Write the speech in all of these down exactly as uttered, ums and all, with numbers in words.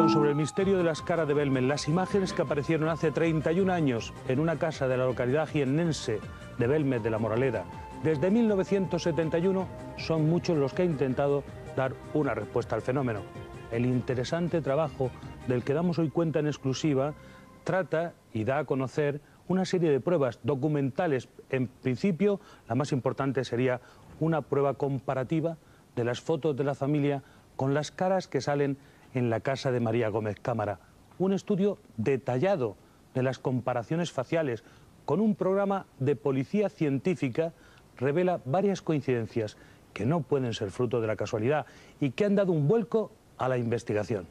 investigación sobre el misterio de las caras de Belmez, las imágenes que aparecieron hace treinta y un años en una casa de la localidad jiennense de Belmez de la Moraleda, desde mil novecientos setenta y uno, son muchos los que han intentado dar una respuesta al fenómeno. El interesante trabajo del que damos hoy cuenta en exclusiva trata y da a conocer una serie de pruebas documentales. En principio, la más importante sería una prueba comparativa de las fotos de la familia con las caras que salen en la casa de María Gómez Cámara. Un estudio detallado de las comparaciones faciales con un programa de policía científica revela varias coincidencias que no pueden ser fruto de la casualidad y que han dado un vuelco a la investigación.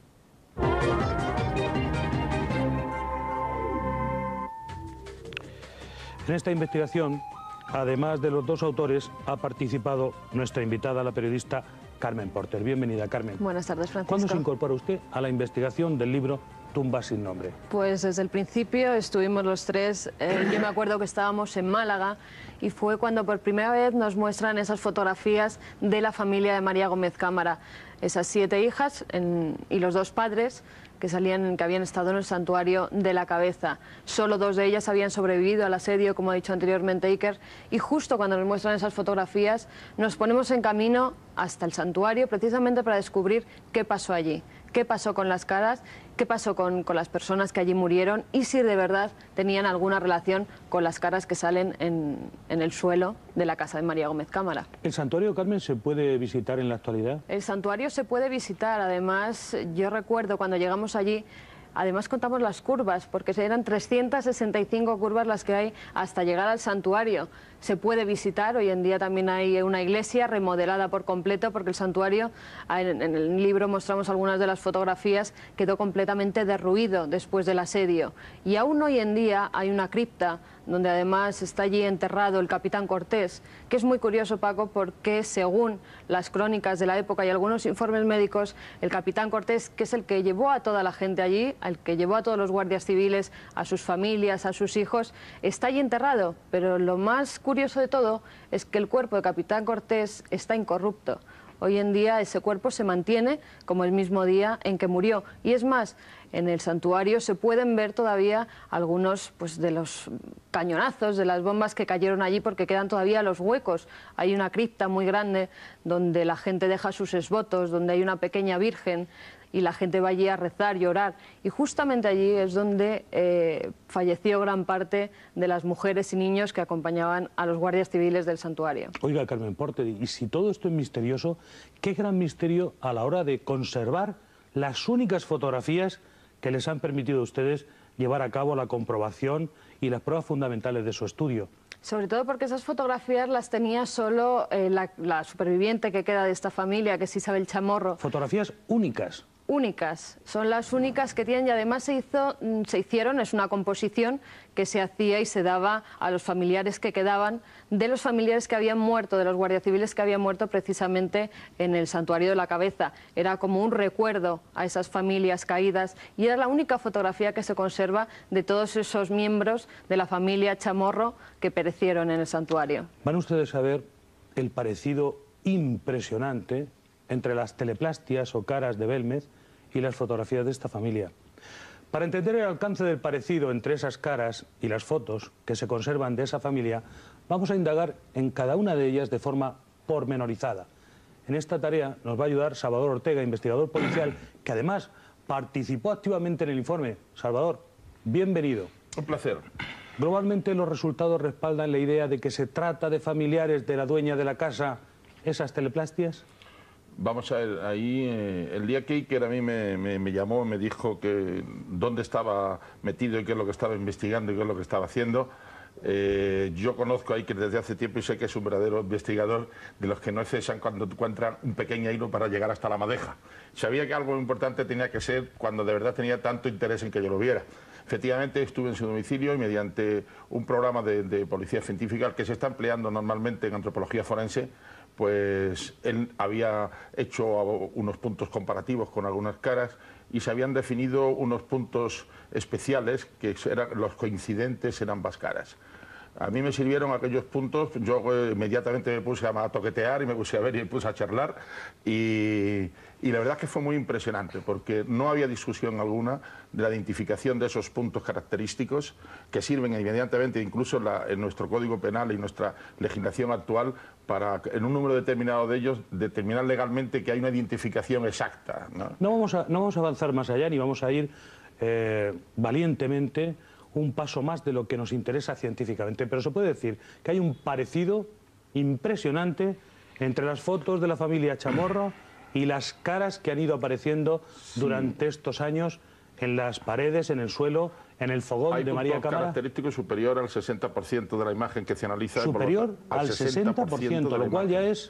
En esta investigación, además de los dos autores, ha participado nuestra invitada, la periodista Carmen Porter. Bienvenida, Carmen. Buenas tardes, Francisco. ¿Cuándo se incorpora usted a la investigación del libro Tumbas sin nombre? Pues desde el principio estuvimos los tres. Eh, yo me acuerdo que estábamos en Málaga y fue cuando por primera vez nos muestran esas fotografías de la familia de María Gómez Cámara. Esas siete hijas en, y los dos padres que salían, que habían estado en el santuario de la Cabeza. Solo dos de ellas habían sobrevivido al asedio, como ha dicho anteriormente Iker, y justo cuando nos muestran esas fotografías nos ponemos en camino hasta el santuario precisamente para descubrir qué pasó allí, qué pasó con las caras, qué pasó con, con las personas que allí murieron y si de verdad tenían alguna relación con las caras que salen en, en el suelo de la casa de María Gómez Cámara. ¿El santuario, Carmen, se puede visitar en la actualidad? El santuario se puede visitar, además yo recuerdo cuando llegamos allí, además contamos las curvas, porque eran trescientas sesenta y cinco curvas las que hay hasta llegar al santuario. Se puede visitar, hoy en día también hay una iglesia remodelada por completo, porque el santuario, en el libro mostramos algunas de las fotografías, quedó completamente derruido después del asedio. Y aún hoy en día hay una cripta, donde además está allí enterrado el capitán Cortés, que es muy curioso, Paco, porque según las crónicas de la época y algunos informes médicos, el capitán Cortés, que es el que llevó a toda la gente allí, el que llevó a todos los guardias civiles, a sus familias, a sus hijos, está allí enterrado, pero lo más curioso de todo es que el cuerpo de capitán Cortés está incorrupto. Hoy en día ese cuerpo se mantiene como el mismo día en que murió. Y es más, en el santuario se pueden ver todavía algunos pues, de los cañonazos, de las bombas que cayeron allí, porque quedan todavía los huecos. Hay una cripta muy grande donde la gente deja sus esvotos, donde hay una pequeña virgen y la gente va allí a rezar y orar. Y justamente allí es donde eh, falleció gran parte de las mujeres y niños que acompañaban a los guardias civiles del santuario. Oiga, Carmen Porter, y si todo esto es misterioso, ¿qué gran misterio a la hora de conservar las únicas fotografías que les han permitido a ustedes llevar a cabo la comprobación y las pruebas fundamentales de su estudio? Sobre todo porque esas fotografías las tenía solo eh, la, la superviviente que queda de esta familia, que es Isabel Chamorro. Fotografías únicas. Únicas, son las únicas que tienen y además se, hizo, se hicieron, es una composición que se hacía y se daba a los familiares que quedaban, de los familiares que habían muerto, de los guardias civiles que habían muerto precisamente en el santuario de la Cabeza. Era como un recuerdo a esas familias caídas y era la única fotografía que se conserva de todos esos miembros de la familia Chamorro que perecieron en el santuario. Van ustedes a ver el parecido impresionante entre las teleplastias o caras de Belmez y las fotografías de esta familia. Para entender el alcance del parecido entre esas caras y las fotos que se conservan de esa familia, vamos a indagar en cada una de ellas de forma pormenorizada. En esta tarea nos va a ayudar Salvador Ortega, investigador policial, que además participó activamente en el informe. Salvador, bienvenido. Un placer. Globalmente los resultados respaldan la idea de que se trata de familiares de la dueña de la casa, esas teleplastias. Vamos a ver, ahí eh, el día que Iker a mí me, me, me llamó, me dijo que dónde estaba metido y qué es lo que estaba investigando y qué es lo que estaba haciendo. Eh, yo conozco a Iker desde hace tiempo y sé que es un verdadero investigador de los que no cesan cuando encuentran un pequeño hilo para llegar hasta la madeja. Sabía que algo importante tenía que ser cuando de verdad tenía tanto interés en que yo lo viera. Efectivamente estuve en su domicilio y mediante un programa de, de policía científica que se está empleando normalmente en antropología forense, pues él había hecho unos puntos comparativos con algunas caras y se habían definido unos puntos especiales que eran los coincidentes en ambas caras. A mí me sirvieron aquellos puntos, yo eh, inmediatamente me puse a, a toquetear y me puse a ver y me puse a charlar y, y la verdad es que fue muy impresionante porque no había discusión alguna de la identificación de esos puntos característicos que sirven inmediatamente incluso en, la, en nuestro Código Penal y nuestra legislación actual para en un número determinado de ellos determinar legalmente que hay una identificación exacta, ¿no? No vamos a, no vamos a avanzar más allá ni vamos a ir eh, valientemente un paso más de lo que nos interesa científicamente, pero se puede decir que hay un parecido impresionante entre las fotos de la familia Chamorro y las caras que han ido apareciendo sí. durante estos años en las paredes, en el suelo, en el fogón hay de María Cámara. Hay un característico superior al sesenta por ciento de la imagen que se analiza. Superior por lo, al sesenta por ciento, lo cual ya es...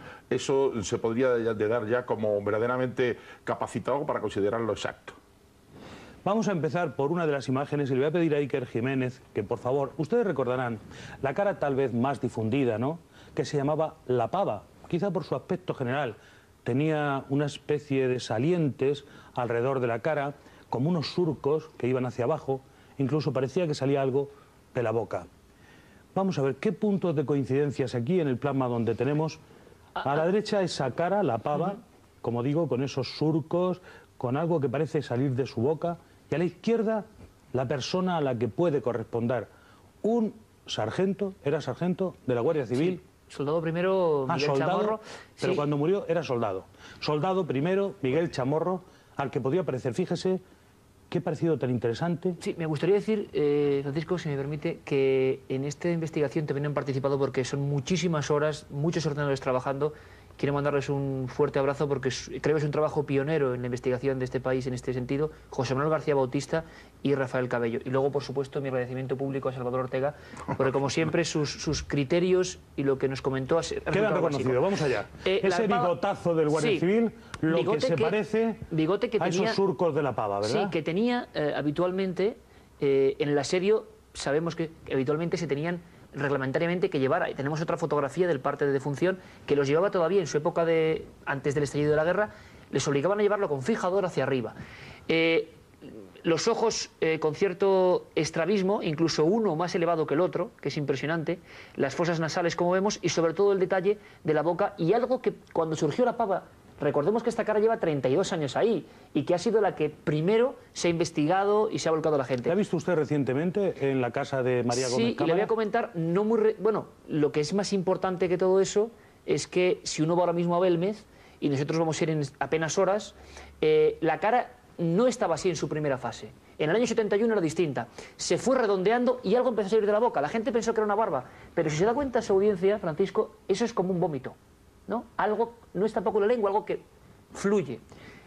Eso se podría de dar ya como verdaderamente capacitado para considerarlo exacto. Vamos a empezar por una de las imágenes y le voy a pedir a Iker Jiménez que, por favor, ustedes recordarán la cara tal vez más difundida, ¿no?, que se llamaba la pava, quizá por su aspecto general. Tenía una especie de salientes alrededor de la cara, como unos surcos que iban hacia abajo, incluso parecía que salía algo de la boca. Vamos a ver qué puntos de coincidencias aquí en el plasma donde tenemos a la derecha esa cara, la pava, como digo, con esos surcos, con algo que parece salir de su boca, y a la izquierda la persona a la que puede corresponder un sargento, era sargento de la Guardia Civil. Sí, soldado primero Miguel ah, soldado, Chamorro. Pero sí. cuando murió era soldado. Soldado primero, Miguel Chamorro, al que podía parecer, fíjese, qué parecido tan interesante. Sí, me gustaría decir, eh, Francisco, si me permite, que en esta investigación también han participado porque son muchísimas horas, muchos ordenadores trabajando. Quiero mandarles un fuerte abrazo porque creo que es un trabajo pionero en la investigación de este país en este sentido, José Manuel García Bautista y Rafael Cabello. Y luego, por supuesto, mi agradecimiento público a Salvador Ortega, porque como siempre sus, sus criterios y lo que nos comentó... Queda reconocido, vamos allá. Eh, Ese pava, bigotazo del Guardia sí, Civil, lo que se que, parece bigote que a tenía, esos surcos de la pava, ¿verdad? Sí, que tenía eh, habitualmente, eh, en el asedio, sabemos que habitualmente se tenían reglamentariamente que llevara, y tenemos otra fotografía del parte de defunción que los llevaba todavía en su época de antes del estallido de la guerra, les obligaban a llevarlo con fijador hacia arriba. Eh, los ojos eh, con cierto estrabismo, incluso uno más elevado que el otro, que es impresionante, las fosas nasales como vemos y sobre todo el detalle de la boca y algo que cuando surgió la pava, recordemos que esta cara lleva treinta y dos años ahí y que ha sido la que primero se ha investigado y se ha volcado a la gente. ¿La ha visto usted recientemente en la casa de María Gómez Sí, Cámara? y le voy a comentar, no muy re... bueno, lo que es más importante que todo eso es que si uno va ahora mismo a Belmez y nosotros vamos a ir en apenas horas, eh, la cara no estaba así en su primera fase. En el año setenta y uno era distinta. Se fue redondeando y algo empezó a salir de la boca. La gente pensó que era una barba, pero si se da cuenta su audiencia, Francisco, eso es como un vómito, ¿no? Algo, no es tampoco la lengua, algo que fluye.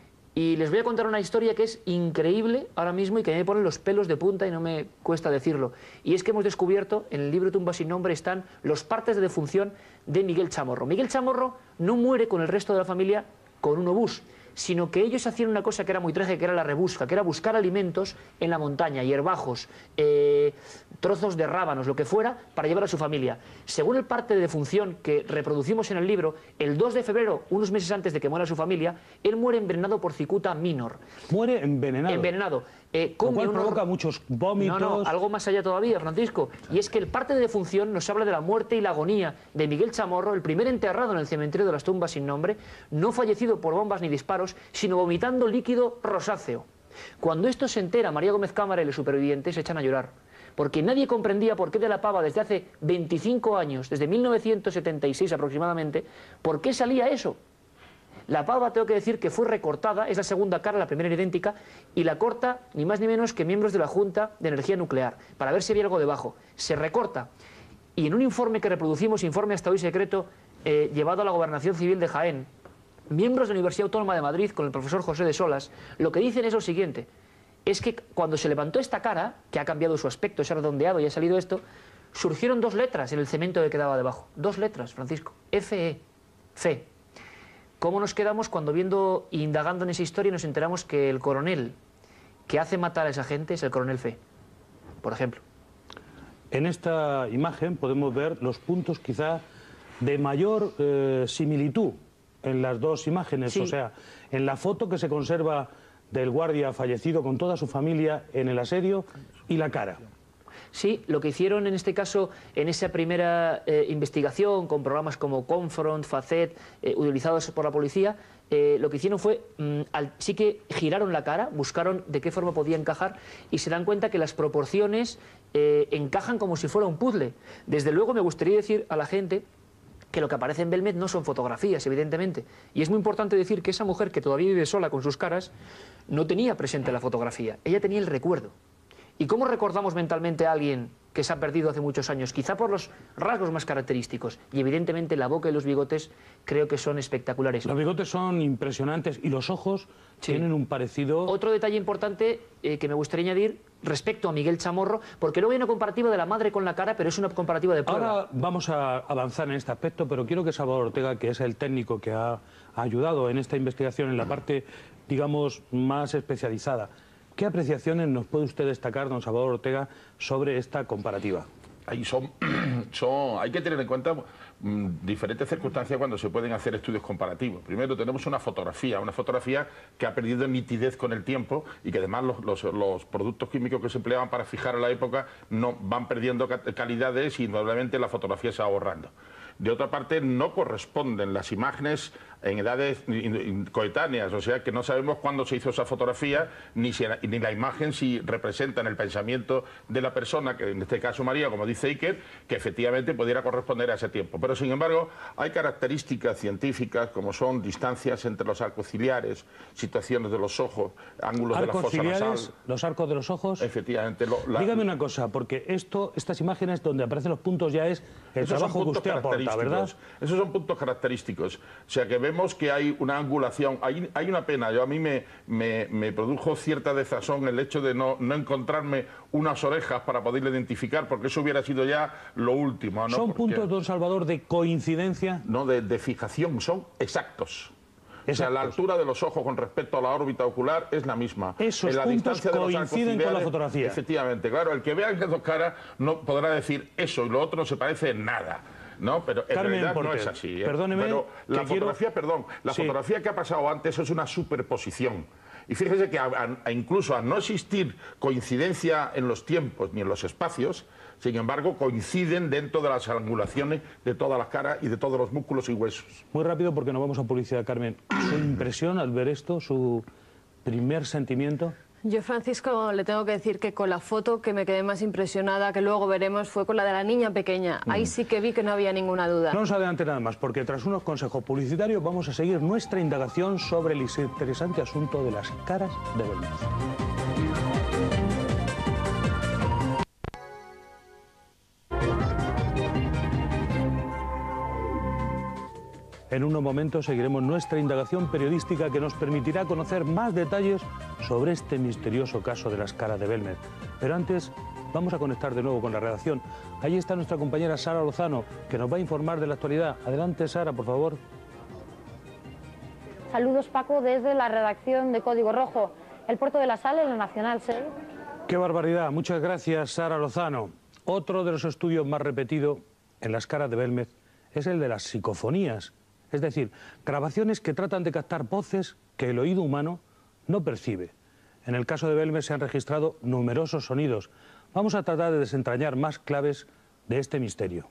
Y les voy a contar una historia que es increíble ahora mismo y que me ponen los pelos de punta y no me cuesta decirlo. Y es que hemos descubierto, en el libro Tumba sin nombre están los partes de defunción de Miguel Chamorro. Miguel Chamorro no muere con el resto de la familia con un obús, sino que ellos hacían una cosa que era muy trágica, que era la rebusca, que era buscar alimentos en la montaña, hierbajos, eh, trozos de rábanos, lo que fuera, para llevar a su familia. Según el parte de defunción que reproducimos en el libro, el dos de febrero, unos meses antes de que muera su familia, él muere envenenado por cicuta minor. ¿Muere envenenado? Envenenado. Eh, Lo cual provoca muchos vómitos... No, no, algo más allá todavía, Francisco. Y es que el parte de defunción nos habla de la muerte y la agonía de Miguel Chamorro, el primer enterrado en el cementerio de las tumbas sin nombre, no fallecido por bombas ni disparos, sino vomitando líquido rosáceo. Cuando esto se entera María Gómez Cámara y los supervivientes se echan a llorar, porque nadie comprendía por qué de la pava desde hace veinticinco años, desde mil novecientos setenta y seis aproximadamente, por qué salía eso. La pava, tengo que decir que fue recortada, es la segunda cara, la primera era idéntica, y la corta ni más ni menos que miembros de la Junta de Energía Nuclear, para ver si había algo debajo. Se recorta, y en un informe que reproducimos, informe hasta hoy secreto, eh, llevado a la Gobernación Civil de Jaén, miembros de la Universidad Autónoma de Madrid, con el profesor José de Solas, lo que dicen es lo siguiente, es que cuando se levantó esta cara, que ha cambiado su aspecto, se ha redondeado y ha salido esto, surgieron dos letras en el cemento que quedaba debajo. Dos letras, Francisco. F E. Fe. ¿Cómo nos quedamos cuando viendo e indagando en esa historia nos enteramos que el coronel que hace matar a esa gente es el coronel Fe, por ejemplo? En esta imagen podemos ver los puntos quizá de mayor eh, similitud en las dos imágenes, sí. O sea, en la foto que se conserva del guardia fallecido con toda su familia en el asedio y la cara. Sí, lo que hicieron en este caso, en esa primera eh, investigación, con programas como Confront, Facet, eh, utilizados por la policía, eh, lo que hicieron fue, mm, al, sí que giraron la cara, buscaron de qué forma podía encajar y se dan cuenta que las proporciones eh, encajan como si fuera un puzzle. Desde luego me gustaría decir a la gente que lo que aparece en Belmez no son fotografías, evidentemente. Y es muy importante decir que esa mujer que todavía vive sola con sus caras no tenía presente la fotografía, ella tenía el recuerdo. ¿Y cómo recordamos mentalmente a alguien que se ha perdido hace muchos años? Quizá por los rasgos más característicos. Y evidentemente la boca y los bigotes creo que son espectaculares. Los bigotes son impresionantes y los ojos sí. tienen un parecido... Otro detalle importante eh, que me gustaría añadir respecto a Miguel Chamorro, porque luego hay una comparativa de la madre con la cara, pero es una comparativa de prueba. Ahora vamos a avanzar en este aspecto, pero quiero que Salvador Ortega, que es el técnico que ha ayudado en esta investigación en la parte, digamos, más especializada, ¿qué apreciaciones nos puede usted destacar, don Salvador Ortega, sobre esta comparativa? Ahí son, son, hay que tener en cuenta mmm, diferentes circunstancias cuando se pueden hacer estudios comparativos. Primero tenemos una fotografía, una fotografía que ha perdido nitidez con el tiempo y que además los, los, los productos químicos que se empleaban para fijar a la época no van perdiendo calidades y normalmente la fotografía se va borrando. De otra parte, no corresponden las imágenes en edades coetáneas, o sea que no sabemos cuándo se hizo esa fotografía, ni, si, ni la imagen si representan el pensamiento de la persona, que en este caso María, como dice Iker, que efectivamente pudiera corresponder a ese tiempo. Pero sin embargo, hay características científicas como son distancias entre los arcos ciliares, situaciones de los ojos, ángulos arcos de la fosa ciliares, nasal. Los arcos de los ojos. Efectivamente. Lo, la... Dígame una cosa, porque esto, estas imágenes donde aparecen los puntos ya es el Esos trabajo que usted aporta, ¿verdad? Esos son puntos característicos. O sea que vemos que hay una angulación, hay, hay una pena. Yo a mí me, me, me produjo cierta desazón el hecho de no, no encontrarme unas orejas para poder identificar, porque eso hubiera sido ya lo último, ¿no? ¿Son porque... puntos, don Salvador, de coincidencia? No, de, de fijación, son exactos. Exactos. O sea, la altura de los ojos con respecto a la órbita ocular es la misma. Esos en la puntos distancia coinciden de los con la fotografía. Efectivamente, claro, el que vea las dos caras no podrá decir eso y lo otro no se parece en nada. No, pero en Carmen realidad Porter, no es así. ¿eh? Perdóneme. Pero la fotografía, quiero... perdón, la sí. fotografía que ha pasado antes es una superposición. Y fíjese que a, a, incluso al no existir coincidencia en los tiempos ni en los espacios, sin embargo, coinciden dentro de las angulaciones de todas las caras y de todos los músculos y huesos. Muy rápido porque nos vamos a publicidad, Carmen. ¿Su impresión al ver esto, su primer sentimiento? Yo, Francisco, le tengo que decir que con la foto que me quedé más impresionada, que luego veremos, fue con la de la niña pequeña. Ahí sí que vi que no había ninguna duda. No nos adelante nada más, porque tras unos consejos publicitarios vamos a seguir nuestra indagación sobre el interesante asunto de las caras de Belmez. En unos momentos seguiremos nuestra indagación periodística que nos permitirá conocer más detalles sobre este misterioso caso de las caras de Belmez. Pero antes vamos a conectar de nuevo con la redacción. Allí está nuestra compañera Sara Lozano, que nos va a informar de la actualidad. Adelante, Sara, por favor. Saludos, Paco, desde la redacción de Código Rojo. El puerto de la Sal, en la Nacional seis. ¡Qué barbaridad! Muchas gracias, Sara Lozano. Otro de los estudios más repetidos en las caras de Belmez es el de las psicofonías. Es decir, grabaciones que tratan de captar voces que el oído humano no percibe. En el caso de Belmez se han registrado numerosos sonidos. Vamos a tratar de desentrañar más claves de este misterio.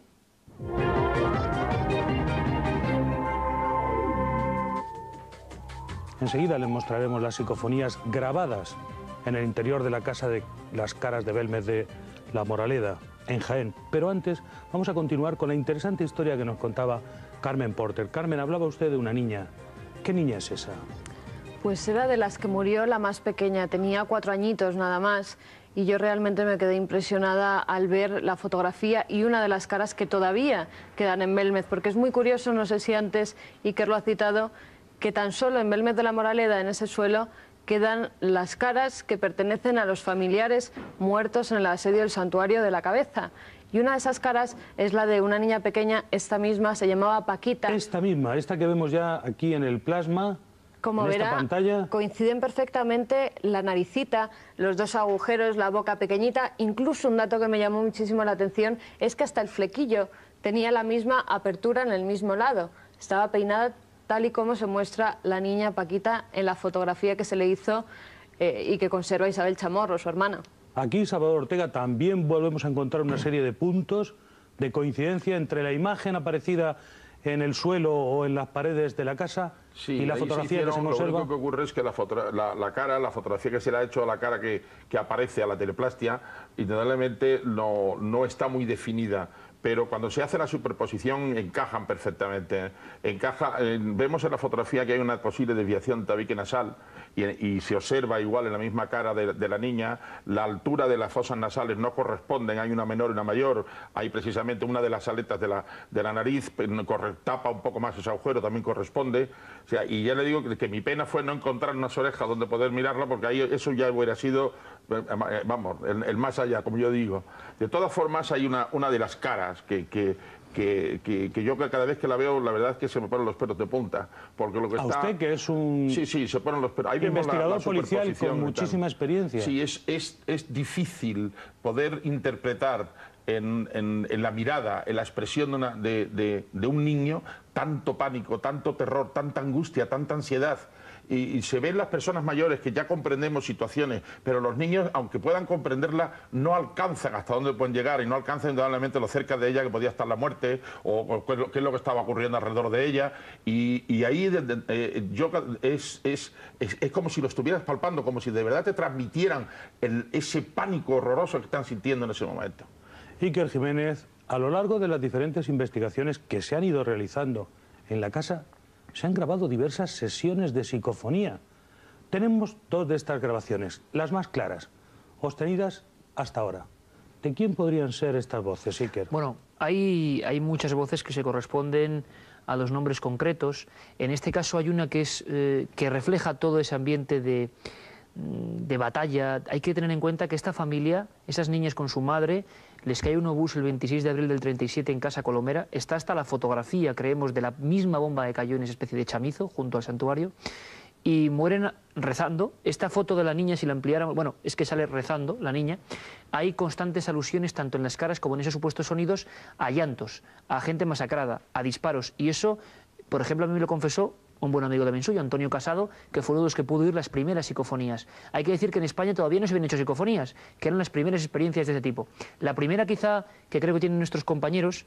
Enseguida les mostraremos las psicofonías grabadas en el interior de la casa de las caras de Belmez de La Moraleda, en Jaén. Pero antes vamos a continuar con la interesante historia que nos contaba Carmen Porter. Carmen, hablaba usted de una niña. ¿Qué niña es esa? Pues era de las que murió la más pequeña, tenía cuatro añitos nada más, y yo realmente me quedé impresionada al ver la fotografía y una de las caras que todavía quedan en Belmez, porque es muy curioso, no sé si antes Iker lo ha citado, que tan solo en Belmez de la Moraleda, en ese suelo, quedan las caras que pertenecen a los familiares muertos en el asedio del Santuario de la Cabeza. Y una de esas caras es la de una niña pequeña, esta misma, se llamaba Paquita. Esta misma, esta que vemos ya aquí en el plasma, como en verá, esta pantalla. Coinciden perfectamente la naricita, los dos agujeros, la boca pequeñita. Incluso un dato que me llamó muchísimo la atención es que hasta el flequillo tenía la misma apertura en el mismo lado. Estaba peinada tal y como se muestra la niña Paquita en la fotografía que se le hizo eh, y que conserva Isabel Chamorro, su hermana. Aquí, Salvador Ortega, también volvemos a encontrar una serie de puntos de coincidencia entre la imagen aparecida en el suelo o en las paredes de la casa sí, y la fotografía que se conserva. Lo único que ocurre es que la, la, la cara, la fotografía que se le ha hecho a la cara que, que aparece a la teleplastia, indudablemente no, no está muy definida. Pero cuando se hace la superposición encajan perfectamente. Encaja, eh, vemos en la fotografía que hay una posible desviación tabique nasal y, y se observa igual en la misma cara de, de la niña, la altura de las fosas nasales no corresponden, hay una menor y una mayor, hay precisamente una de las aletas de la, de la nariz, tapa un poco más ese agujero, también corresponde. O sea, y ya le digo que, que mi pena fue no encontrar unas orejas donde poder mirarla, porque ahí eso ya hubiera sido, vamos, el, el más allá, como yo digo. De todas formas, hay una, una de las caras Que, que, que, que, que yo cada vez que la veo, la verdad es que se me ponen los pelos de punta. Porque lo que ¿A está... usted, que es un sí, sí, se ponen los pelos. Ahí investigador vemos la, la policial con muchísima experiencia? Sí, es, es, es difícil poder interpretar en, en, en la mirada, en la expresión de, una, de, de, de un niño, tanto pánico, tanto terror, tanta angustia, tanta ansiedad. Y, y se ven las personas mayores que ya comprendemos situaciones, pero los niños, aunque puedan comprenderla, no alcanzan hasta dónde pueden llegar y no alcanzan indudablemente lo cerca de ella que podía estar la muerte o, o qué, es lo, qué es lo que estaba ocurriendo alrededor de ella. Y, y ahí de, de, eh, yo, es, es, es, es como si lo estuvieras palpando, como si de verdad te transmitieran el, ese pánico horroroso que están sintiendo en ese momento. Iker Jiménez, a lo largo de las diferentes investigaciones que se han ido realizando en la casa, se han grabado diversas sesiones de psicofonía. Tenemos dos de estas grabaciones, las más claras, obtenidas hasta ahora. ¿De quién podrían ser estas voces, Iker? Bueno, hay, hay muchas voces que se corresponden a los nombres concretos. En este caso hay una que, es, eh, que refleja todo ese ambiente de, de batalla. Hay que tener en cuenta que esta familia, esas niñas con su madre, les cae un obús el veintiséis de abril del treinta y siete en Casa Colomera. Está hasta la fotografía, creemos, de la misma bomba que cayó en esa especie de chamizo junto al santuario. Y mueren rezando. Esta foto de la niña, si la ampliáramos, bueno, es que sale rezando la niña. Hay constantes alusiones, tanto en las caras como en esos supuestos sonidos, a llantos, a gente masacrada, a disparos. Y eso, por ejemplo, a mí me lo confesó un buen amigo también suyo, Antonio Casado, que fue uno de los que pudo oír las primeras psicofonías. Hay que decir que en España todavía no se habían hecho psicofonías, que eran las primeras experiencias de ese tipo. La primera, quizá, que creo que tienen nuestros compañeros,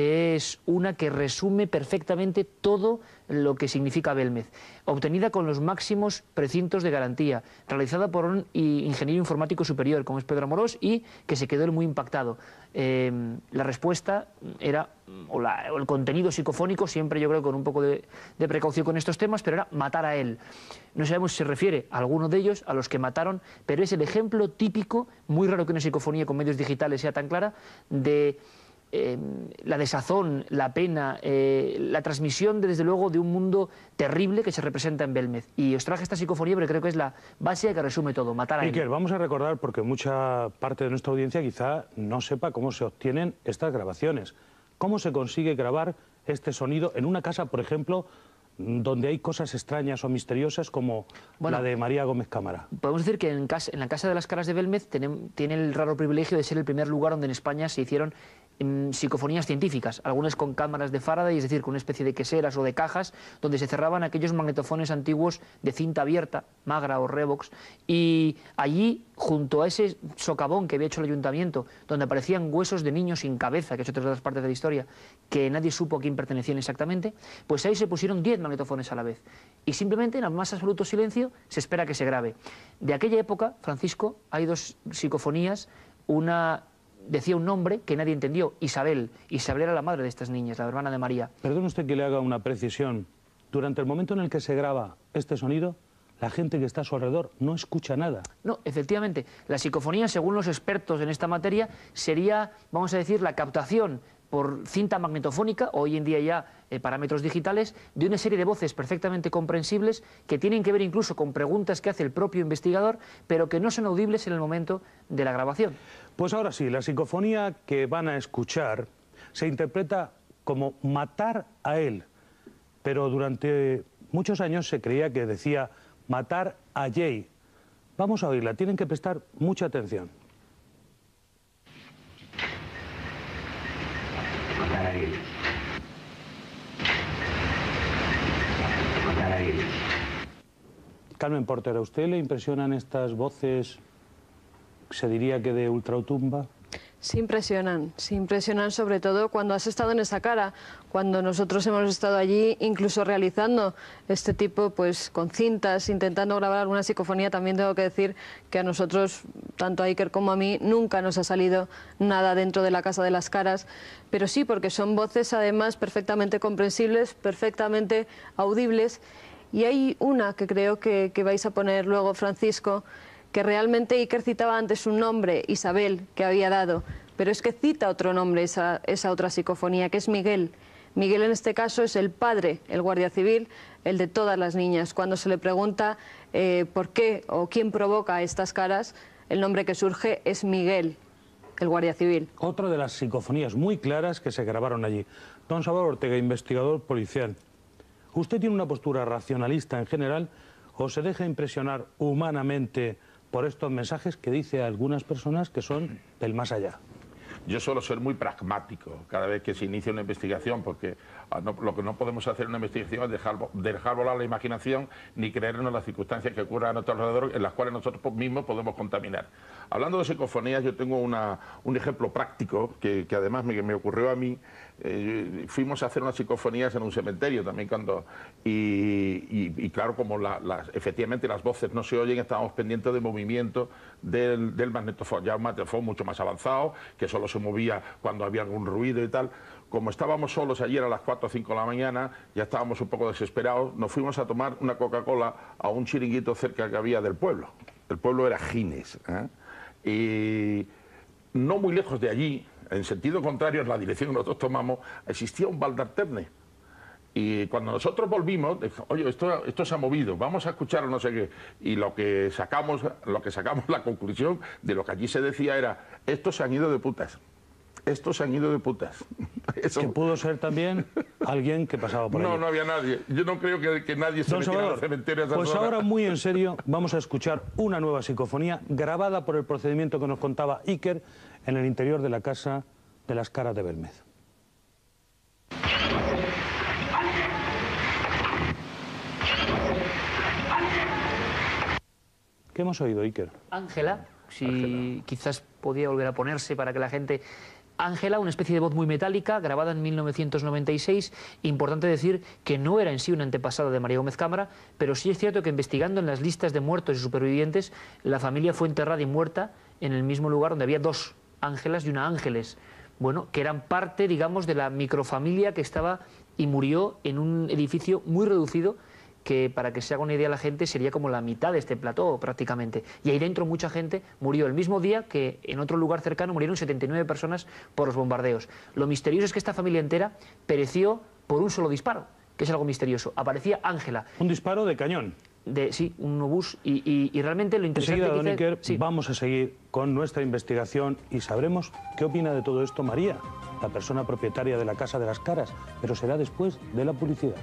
es una que resume perfectamente todo lo que significa Belmez, obtenida con los máximos precintos de garantía, realizada por un ingeniero informático superior, como es Pedro Amorós, y que se quedó él muy impactado. Eh, la respuesta era, o, la, o el contenido psicofónico, siempre yo creo con un poco de, de precaución con estos temas, pero era matar a él. No sabemos si se refiere a alguno de ellos, a los que mataron, pero es el ejemplo típico, muy raro que una psicofonía con medios digitales sea tan clara, de Eh, la desazón, la pena, eh, la transmisión, de, desde luego, de un mundo terrible que se representa en Belmez. Y os traje esta psicofonía porque creo que es la base que resume todo, matar a él. Iker, vamos a recordar, porque mucha parte de nuestra audiencia quizá no sepa cómo se obtienen estas grabaciones. ¿Cómo se consigue grabar este sonido en una casa, por ejemplo, donde hay cosas extrañas o misteriosas como bueno, la de María Gómez Cámara? Podemos decir que en, casa, en la Casa de las Caras de Belmez tiene, tiene el raro privilegio de ser el primer lugar donde en España se hicieron en, psicofonías científicas, algunas con cámaras de Faraday, es decir, con una especie de queseras o de cajas, donde se cerraban aquellos magnetofones antiguos de cinta abierta, Magra o Revox, y allí, junto a ese socavón que había hecho el ayuntamiento, donde aparecían huesos de niños sin cabeza, que es otra de las partes de la historia, que nadie supo a quién pertenecían exactamente, pues ahí se pusieron diez magnetofones a la vez. Y simplemente, en el más absoluto silencio, se espera que se grabe. De aquella época, Francisco, hay dos psicofonías, una decía un nombre que nadie entendió, Isabel. Isabel era la madre de estas niñas, la hermana de María. Perdone usted que le haga una precisión. Durante el momento en el que se graba este sonido, la gente que está a su alrededor no escucha nada. No, efectivamente. La psicofonía, según los expertos en esta materia, sería, vamos a decir, la captación por cinta magnetofónica, hoy en día ya eh, parámetros digitales, de una serie de voces perfectamente comprensibles que tienen que ver incluso con preguntas que hace el propio investigador, pero que no son audibles en el momento de la grabación. Pues ahora sí, la psicofonía que van a escuchar se interpreta como matar a él, pero durante muchos años se creía que decía matar a Jay. Vamos a oírla, tienen que prestar mucha atención. Matar a él. Matar a él. Carmen Porter, ¿a usted le impresionan estas voces se diría que de ultratumba. Sí impresionan, sí impresionan sobre todo cuando has estado en esa cara, cuando nosotros hemos estado allí incluso realizando este tipo, pues con cintas, intentando grabar alguna psicofonía. También tengo que decir que a nosotros, tanto a Iker como a mí, nunca nos ha salido nada dentro de la Casa de las Caras, pero sí porque son voces además perfectamente comprensibles, perfectamente audibles, y hay una que creo que, que vais a poner luego, Francisco, que realmente Iker citaba antes un nombre, Isabel, que había dado, pero es que cita otro nombre esa, esa otra psicofonía, que es Miguel. Miguel en este caso es el padre, el guardia civil, el de todas las niñas. Cuando se le pregunta eh, por qué o quién provoca estas caras, el nombre que surge es Miguel, el guardia civil. Otra de las psicofonías muy claras que se grabaron allí. Don Salvador Ortega, investigador policial. ¿Usted tiene una postura racionalista en general o se deja impresionar humanamente por estos mensajes que dice a algunas personas que son del más allá? Yo suelo ser muy pragmático cada vez que se inicia una investigación, porque no, lo que no podemos hacer en una investigación es dejar, dejar volar la imaginación ni creernos las circunstancias que ocurran a nuestro alrededor, en las cuales nosotros mismos podemos contaminar. Hablando de psicofonías, yo tengo una, un ejemplo práctico que, que además me, me ocurrió a mí. Eh, fuimos a hacer unas psicofonías en un cementerio también cuando y, y, y claro, como la, la, efectivamente las voces no se oyen, estábamos pendientes del movimiento del, del magnetofón, ya un magnetofón mucho más avanzado que solo se movía cuando había algún ruido y tal. Como estábamos solos ayer a las cuatro o cinco de la mañana, ya estábamos un poco desesperados, nos fuimos a tomar una Coca-Cola a un chiringuito cerca que había del pueblo. El pueblo era Gines, ¿eh? Y no muy lejos de allí, en sentido contrario, en la dirección que nosotros tomamos, existía un Valdarterne. Y cuando nosotros volvimos, dijo, oye, esto, esto se ha movido, vamos a escuchar no sé qué. Y lo que sacamos, lo que sacamos, la conclusión de lo que allí se decía era, estos se han ido de putas. Estos se han ido de putas. Eso... Que pudo ser también alguien que pasaba por allí. No, no había nadie. Yo no creo que, que nadie se metiera en los cementerios. Pues zona. Ahora, muy en serio, vamos a escuchar una nueva psicofonía grabada por el procedimiento que nos contaba Iker en el interior de la Casa de las Caras de Belmez. ¿Qué hemos oído, Iker? Ángela, si Ángela. Quizás podía volver a ponerse para que la gente... Ángela, una especie de voz muy metálica, grabada en mil novecientos noventa y seis. Importante decir que no era en sí una antepasada de María Gómez Cámara, pero sí es cierto que investigando en las listas de muertos y supervivientes, la familia fue enterrada y muerta en el mismo lugar donde había dos Ángelas y una Ángeles. Bueno, que eran parte, digamos, de la microfamilia que estaba y murió en un edificio muy reducido, que para que se haga una idea la gente sería como la mitad de este plató prácticamente. Y ahí dentro mucha gente murió el mismo día que en otro lugar cercano murieron setenta y nueve personas por los bombardeos. Lo misterioso es que esta familia entera pereció por un solo disparo, que es algo misterioso. Aparecía Ángela. Un disparo de cañón. De, sí, un obús. Y, y, y realmente lo interesante... Enseguida, don Iker, sí. vamos a seguir con nuestra investigación y sabremos qué opina de todo esto María, la persona propietaria de la Casa de las Caras, pero será después de la publicidad.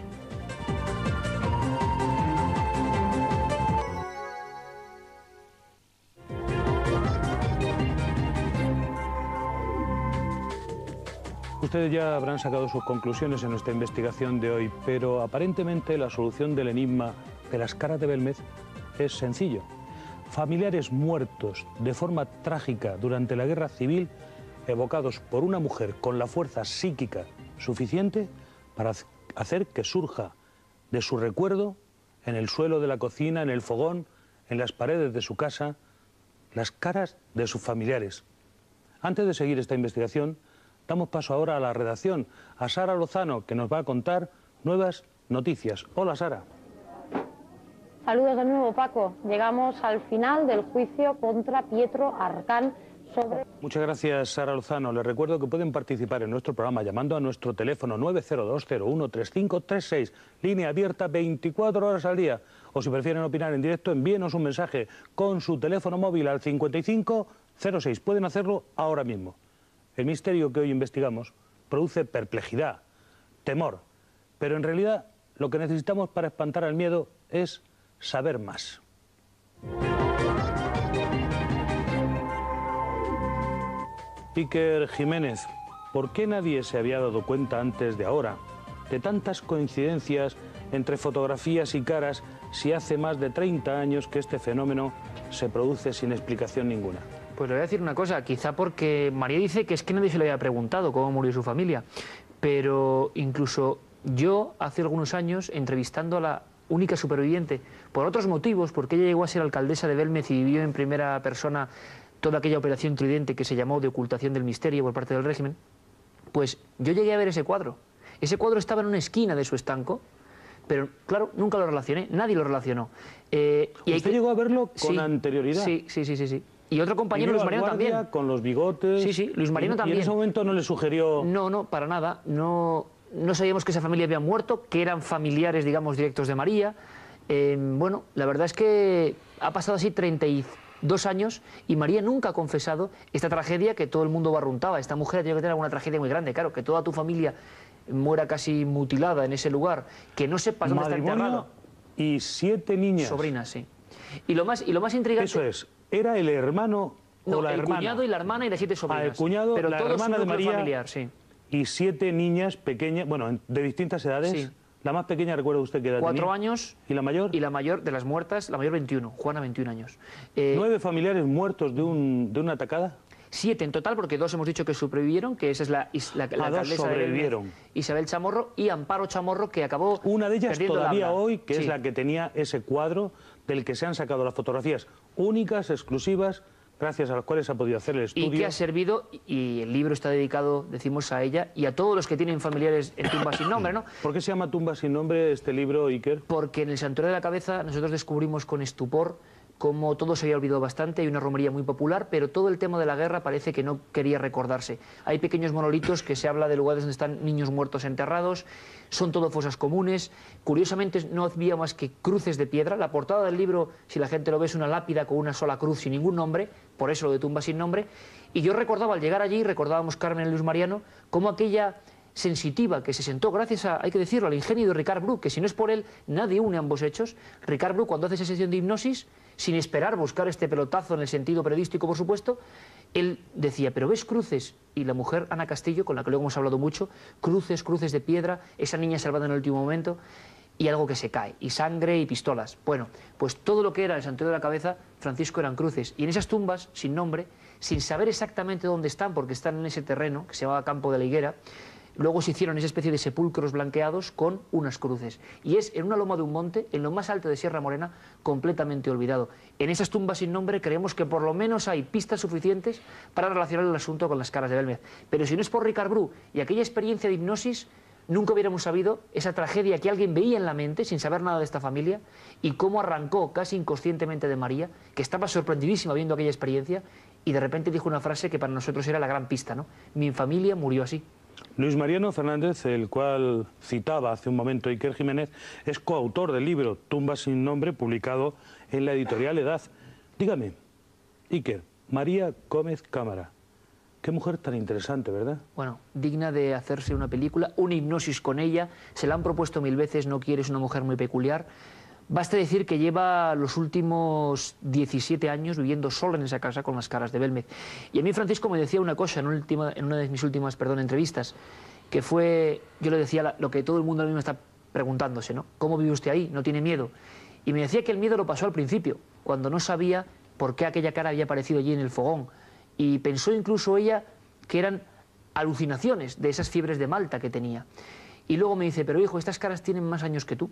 Ustedes ya habrán sacado sus conclusiones en nuestra investigación de hoy, pero aparentemente la solución del enigma de las Caras de Belmez es sencillo. Familiares muertos de forma trágica durante la guerra civil, evocados por una mujer con la fuerza psíquica suficiente para hacer que surja de su recuerdo, en el suelo de la cocina, en el fogón, en las paredes de su casa, las caras de sus familiares. Antes de seguir esta investigación, damos paso ahora a la redacción, a Sara Lozano, que nos va a contar nuevas noticias. Hola, Sara. Saludos de nuevo, Paco. Llegamos al final del juicio contra Pietro Arcán sobre... Muchas gracias, Sara Lozano. Les recuerdo que pueden participar en nuestro programa llamando a nuestro teléfono nueve cero dos cero uno tres cinco tres seis, línea abierta veinticuatro horas al día. O si prefieren opinar en directo, envíenos un mensaje con su teléfono móvil al cincuenta y cinco cero seis. Pueden hacerlo ahora mismo. El misterio que hoy investigamos produce perplejidad, temor, pero en realidad lo que necesitamos para espantar al miedo es saber más. Iker Jiménez, ¿por qué nadie se había dado cuenta antes de ahora de tantas coincidencias entre fotografías y caras si hace más de treinta años que este fenómeno se produce sin explicación ninguna? Pues le voy a decir una cosa, quizá porque María dice que es que nadie se le había preguntado cómo murió su familia, pero incluso yo hace algunos años, entrevistando a la única superviviente, por otros motivos, porque ella llegó a ser alcaldesa de Belmez y vivió en primera persona toda aquella operación Tridente que se llamó de ocultación del misterio por parte del régimen, pues yo llegué a ver ese cuadro. Ese cuadro estaba en una esquina de su estanco, pero claro, nunca lo relacioné, nadie lo relacionó. Eh, y ¿Usted que... llegó a verlo con sí, anterioridad? Sí, sí, sí, sí, sí. Y otro compañero, Luis Mariano, también. Con los bigotes. Sí, sí, Luis Mariano y, también. ¿Y en ese momento no le sugirió...? No, no, para nada. No, no sabíamos que esa familia había muerto, que eran familiares, digamos, directos de María. Eh, bueno, la verdad es que ha pasado así treinta y dos años y María nunca ha confesado esta tragedia que todo el mundo barruntaba. Esta mujer ha tenido que tener alguna tragedia muy grande. Claro, que toda tu familia muera casi mutilada en ese lugar, que no sepas dónde está enterrado. Y siete niñas. Sobrinas, sí. Y lo más, y lo más intrigante... Eso es. ¿Era el hermano no, o la el hermana? El cuñado y la hermana y las siete sobrinas. Ah, el cuñado, pero la todo hermana de María familiar, sí. Y siete niñas pequeñas, bueno, de distintas edades. Sí. La más pequeña, ¿recuerda usted qué edad Cuatro tenía? años. ¿Y la mayor? Y la mayor de las muertas, la mayor veintiuno, Juana veintiún años. Eh, ¿Nueve familiares muertos de, un, de una atacada? Siete en total, porque dos hemos dicho que sobrevivieron, que esa es la, la, la ah, alcaldesa dos sobrevivieron. de Belmez, Isabel Chamorro, y Amparo Chamorro, que acabó Una de ellas todavía hoy, que sí. es la que tenía ese cuadro del que se han sacado las fotografías únicas, exclusivas, gracias a las cuales se ha podido hacer el estudio. Y que ha servido, y el libro está dedicado, decimos, a ella y a todos los que tienen familiares en Tumbas sin nombre, ¿no? ¿Por qué se llama Tumbas sin nombre este libro, Iker? Porque en el Santuario de la Cabeza nosotros descubrimos con estupor como todo se había olvidado bastante, hay una romería muy popular, pero todo el tema de la guerra parece que no quería recordarse. Hay pequeños monolitos que se habla de lugares donde están niños muertos enterrados, son todo fosas comunes. Curiosamente no había más que cruces de piedra. La portada del libro, si la gente lo ve, es una lápida con una sola cruz sin ningún nombre, por eso lo de Tumba sin nombre. Y yo recordaba, al llegar allí, recordábamos Carmen y Luis Mariano, cómo aquella sensitiva que se sentó gracias a, hay que decirlo, al ingenio de Ricard Bru, que si no es por él, nadie une ambos hechos. Ricard Bru, cuando hace esa sesión de hipnosis, sin esperar buscar este pelotazo en el sentido periodístico, por supuesto, él decía, pero ¿ves cruces? Y la mujer, Ana Castillo, con la que luego hemos hablado mucho, cruces, cruces de piedra, esa niña salvada en el último momento, y algo que se cae, y sangre y pistolas. Bueno, pues todo lo que era el Santuario de la Cabeza, Francisco, eran cruces. Y en esas tumbas, sin nombre, sin saber exactamente dónde están, porque están en ese terreno, que se llamaba Campo de la Higuera, luego se hicieron esa especie de sepulcros blanqueados con unas cruces. Y es en una loma de un monte, en lo más alto de Sierra Morena, completamente olvidado. En esas tumbas sin nombre creemos que por lo menos hay pistas suficientes para relacionar el asunto con las caras de Belmez. Pero si no es por Ricard Bru y aquella experiencia de hipnosis, nunca hubiéramos sabido esa tragedia que alguien veía en la mente, sin saber nada de esta familia, y cómo arrancó casi inconscientemente de María, que estaba sorprendidísima viendo aquella experiencia, y de repente dijo una frase que para nosotros era la gran pista, ¿no? Mi familia murió así. Luis Mariano Fernández, el cual citaba hace un momento Iker Jiménez, es coautor del libro Tumbas sin nombre, publicado en la editorial Edad. Dígame, Iker, María Gómez Cámara, qué mujer tan interesante, ¿verdad? Bueno, digna de hacerse una película, una hipnosis con ella, se la han propuesto mil veces, no quiere, es una mujer muy peculiar. Basta decir que lleva los últimos diecisiete años viviendo sola en esa casa con las caras de Belmez. Y a mí Francisco me decía una cosa en, última, en una de mis últimas perdón, entrevistas, que fue, yo le decía lo que todo el mundo a mí me está preguntándose, ¿no? ¿Cómo vive usted ahí? ¿No tiene miedo? Y me decía que el miedo lo pasó al principio, cuando no sabía por qué aquella cara había aparecido allí en el fogón. Y pensó incluso ella que eran alucinaciones de esas fiebres de Malta que tenía. Y luego me dice, pero hijo, estas caras tienen más años que tú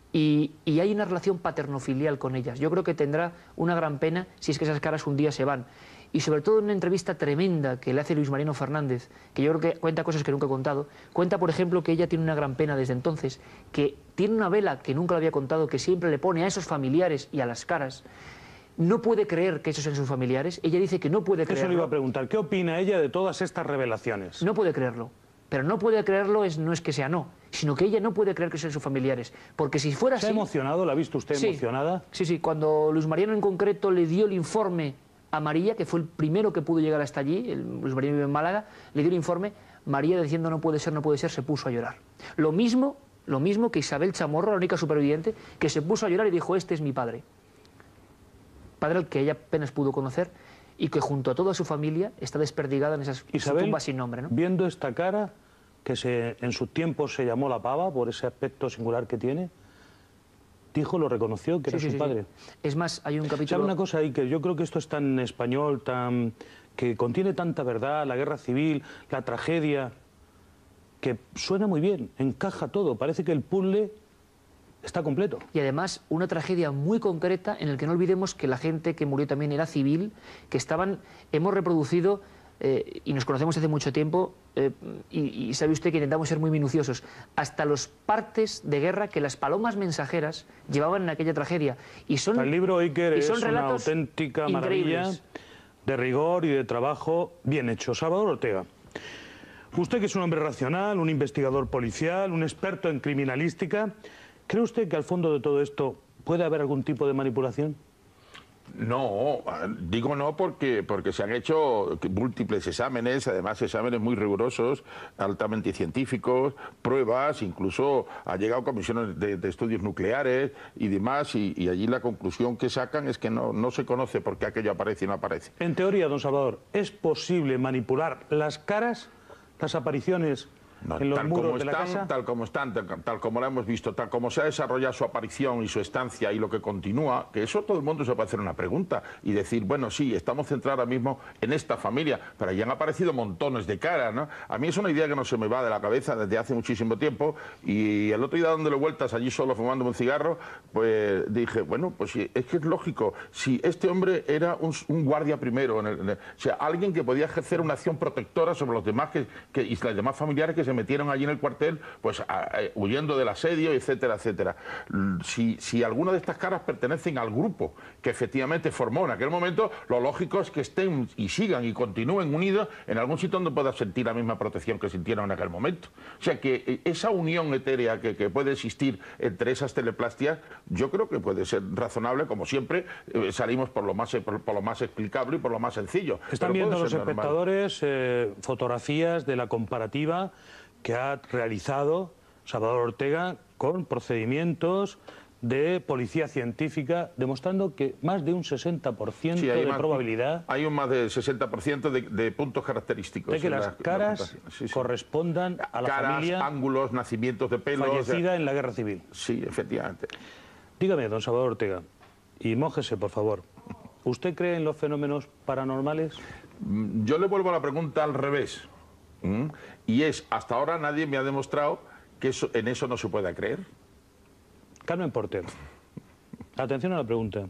y, y hay una relación paternofilial con ellas. Yo creo que tendrá una gran pena si es que esas caras un día se van. Y sobre todo en una entrevista tremenda que le hace Luis Mariano Fernández, que yo creo que cuenta cosas que nunca he contado, cuenta, por ejemplo, que ella tiene una gran pena desde entonces, que tiene una vela que nunca le había contado, que siempre le pone a esos familiares y a las caras. No puede creer que esos sean sus familiares. Ella dice que no puede creerlo. Eso le iba a preguntar. ¿Qué opina ella de todas estas revelaciones? No puede creerlo. Pero no puede creerlo es, no es que sea no, sino que ella no puede creer que sean sus familiares. Porque si fuera así... ¿Se ha emocionado? ¿La ha visto usted sí, emocionada? Sí, sí. Cuando Luis Mariano en concreto le dio el informe a María, que fue el primero que pudo llegar hasta allí, el, Luis Mariano vive en Málaga, le dio el informe, María diciendo no puede ser, no puede ser, se puso a llorar. Lo mismo, lo mismo que Isabel Chamorro, la única superviviente, que se puso a llorar y dijo, este es mi padre. Padre al que ella apenas pudo conocer y que junto a toda su familia está desperdigada en esas Isabel, tumbas sin nombre, ¿no? Viendo esta cara, que se, en sus tiempos se llamó la pava, por ese aspecto singular que tiene, dijo, lo reconoció, que Sí, era sí, su sí, padre. sí. Es más, hay un ¿Sabe capítulo... una cosa, Iker? Yo creo que esto es tan español, tan que contiene tanta verdad, la guerra civil, la tragedia, que suena muy bien, encaja todo, parece que el puzzle está completo. Y además una tragedia muy concreta en el que no olvidemos que la gente que murió también era civil, que estaban, hemos reproducido, eh, y nos conocemos hace mucho tiempo, eh, y, y sabe usted que intentamos ser muy minuciosos, hasta los partes de guerra que las palomas mensajeras llevaban en aquella tragedia. Y son, el libro, Iker, y son es una relatos auténtica maravilla increíbles. de rigor y de trabajo bien hecho. Salvador Ortega, usted que es un hombre racional, un investigador policial, un experto en criminalística, ¿cree usted que al fondo de todo esto puede haber algún tipo de manipulación? No, digo no porque, porque se han hecho múltiples exámenes, además exámenes muy rigurosos, altamente científicos, pruebas, incluso ha llegado comisiones de, de estudios nucleares y demás, y, y allí la conclusión que sacan es que no, no se conoce por qué aquello aparece y no aparece. En teoría, don Salvador, ¿es posible manipular las caras, las apariciones No, en los tal muros como de la están, casa? tal como están, tal, tal como la hemos visto, tal como se ha desarrollado su aparición y su estancia y lo que continúa, que eso todo el mundo se puede hacer una pregunta y decir, bueno, sí, estamos centrados ahora mismo en esta familia, pero ya han aparecido montones de caras, ¿no? A mí es una idea que no se me va de la cabeza desde hace muchísimo tiempo, y el otro día dándole vueltas allí solo fumando un cigarro, pues dije, bueno, pues sí, es que es lógico, si este hombre era un, un guardia primero, en el, en el, o sea, alguien que podía ejercer una acción protectora sobre los demás que, que, y los demás familiares que se metieron allí en el cuartel, pues a, a, huyendo del asedio, etcétera, etcétera. Si, si alguna de estas caras pertenecen al grupo que efectivamente formó en aquel momento, lo lógico es que estén y sigan y continúen unidos en algún sitio donde puedan sentir la misma protección que sintieron en aquel momento. O sea que esa unión etérea que, que puede existir entre esas teleplastias, yo creo que puede ser razonable, como siempre, eh, salimos por lo, más, por, por lo más explicable y por lo más sencillo. Están Pero viendo los normal. espectadores eh, fotografías de la comparativa que ha realizado Salvador Ortega con procedimientos de policía científica, demostrando que más de un sesenta por ciento Sí, hay de más, probabilidad hay un más del sesenta por ciento de, de puntos característicos de que en las la- caras la sí, sí. correspondan a la Caras, familia ángulos, nacimientos de pelo. fallecida en la guerra civil. Sí, efectivamente. Dígame, don Salvador Ortega, y mójese, por favor, ¿usted cree en los fenómenos paranormales? Mm, Yo le vuelvo a la pregunta al revés. ¿Mm? Y es, hasta ahora nadie me ha demostrado que eso, en eso no se pueda creer. Carmen Porter, atención a la pregunta.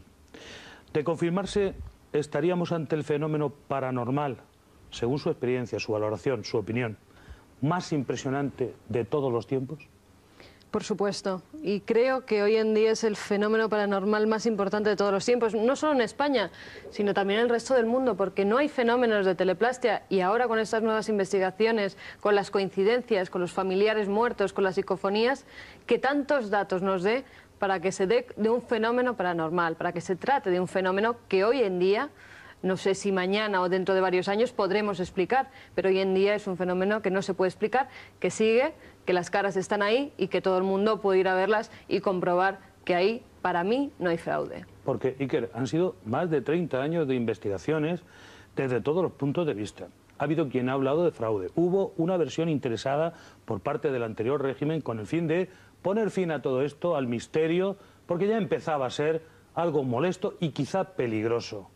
De confirmarse, ¿estaríamos ante el fenómeno paranormal, según su experiencia, su valoración, su opinión, más impresionante de todos los tiempos? Por supuesto, y creo que hoy en día es el fenómeno paranormal más importante de todos los tiempos, no solo en España, sino también en el resto del mundo, porque no hay fenómenos de teleplastia, y ahora con estas nuevas investigaciones, con las coincidencias, con los familiares muertos, con las psicofonías, que tantos datos nos dé para que se dé de un fenómeno paranormal, para que se trate de un fenómeno que hoy en día, no sé si mañana o dentro de varios años podremos explicar, pero hoy en día es un fenómeno que no se puede explicar, que sigue, que las caras están ahí y que todo el mundo puede ir a verlas y comprobar que ahí, para mí, no hay fraude. Porque, Iker, han sido más de treinta años de investigaciones desde todos los puntos de vista. Ha habido quien ha hablado de fraude. Hubo una versión interesada por parte del anterior régimen con el fin de poner fin a todo esto, al misterio, porque ya empezaba a ser algo molesto y quizá peligroso.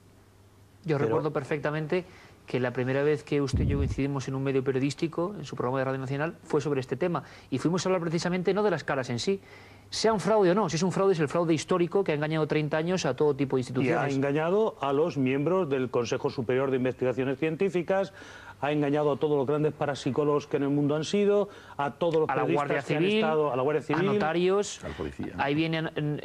Yo Pero- recuerdo perfectamente que la primera vez que usted y yo coincidimos en un medio periodístico, en su programa de Radio Nacional, fue sobre este tema. Y fuimos a hablar precisamente no de las caras en sí, sea un fraude o no. Si es un fraude, es el fraude histórico que ha engañado treinta años a todo tipo de Y ha instituciones. engañado a los miembros del Consejo Superior de Investigaciones Científicas, ha engañado a todos los grandes parapsicólogos que en el mundo han sido, a todos los A la periodistas Guardia que han Civil, estado, a la Guardia Civil, a notarios. Al policía. Ahí viene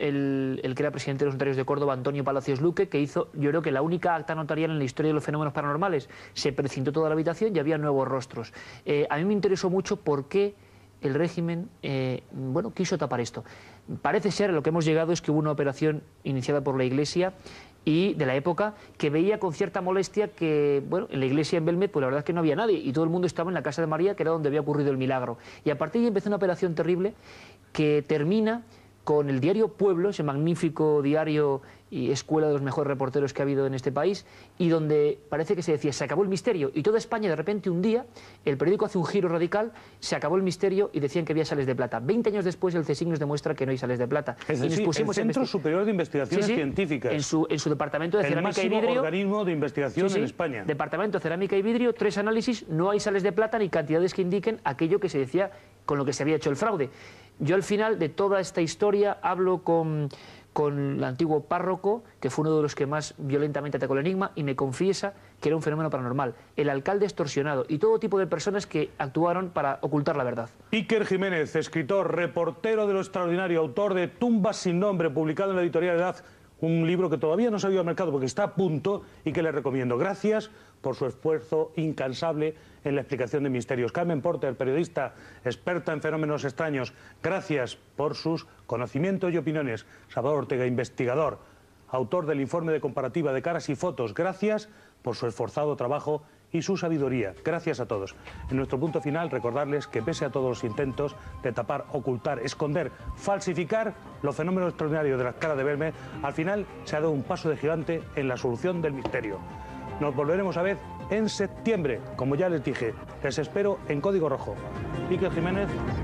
el, el que era presidente de los notarios de Córdoba, Antonio Palacios Luque, que hizo, yo creo que la única acta notarial en la historia de los fenómenos paranormales. Se precintó toda la habitación y había nuevos rostros. Eh, a mí me interesó mucho por qué el régimen eh, bueno, quiso tapar esto. Parece ser, a lo que hemos llegado es que hubo una operación iniciada por la Iglesia y de la época que veía con cierta molestia que, bueno, en la iglesia en Belmed, pues la verdad es que no había nadie y todo el mundo estaba en la casa de María, que era donde había ocurrido el milagro. Y a partir de ahí empezó una operación terrible que termina con el diario Pueblo, ese magnífico diario y escuela de los mejores reporteros que ha habido en este país, y donde parece que se decía, se acabó el misterio, y toda España de repente un día, el periódico hace un giro radical, se acabó el misterio y decían que había sales de plata. Veinte años después el CSIC nos demuestra que no hay sales de plata. Es decir, y nos pusimos el Centro Superior de Investigaciones sí, sí, Científicas. En su, en su departamento de el cerámica y vidrio. El máximo organismo de investigación sí, sí, en España. Departamento de cerámica y vidrio, tres análisis, no hay sales de plata ni cantidades que indiquen aquello que se decía con lo que se había hecho el fraude. Yo al final de toda esta historia hablo con, con el antiguo párroco, que fue uno de los que más violentamente atacó el enigma, y me confiesa que era un fenómeno paranormal. El alcalde extorsionado y todo tipo de personas que actuaron para ocultar la verdad. Iker Jiménez, escritor, reportero de lo extraordinario, autor de Tumbas sin nombre, publicado en la editorial Edad, un libro que todavía no se ha ido al mercado porque está a punto y que le recomiendo. Gracias por su esfuerzo incansable en la explicación de misterios. Carmen Porter, periodista, experta en fenómenos extraños, gracias por sus conocimientos y opiniones. Salvador Ortega, investigador, autor del informe de comparativa de caras y fotos, gracias por su esforzado trabajo y su sabiduría. Gracias a todos. En nuestro punto final, recordarles que pese a todos los intentos de tapar, ocultar, esconder, falsificar los fenómenos extraordinarios de las caras de Belmez, al final se ha dado un paso de gigante en la solución del misterio. Nos volveremos a ver en septiembre, como ya les dije. Les espero en Código Rojo. Iker Jiménez.